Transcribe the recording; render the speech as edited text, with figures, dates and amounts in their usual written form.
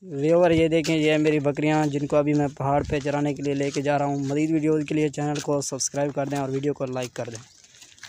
Viewer ये देखें, ये है मेरी बकरियां जिनको अभी मैं पहाड़ पे चराने के लिए लेके जा रहा हूँ। मज़ीद वीडियो के लिए चैनल को सब्सक्राइब कर दें और वीडियो को लाइक कर दें।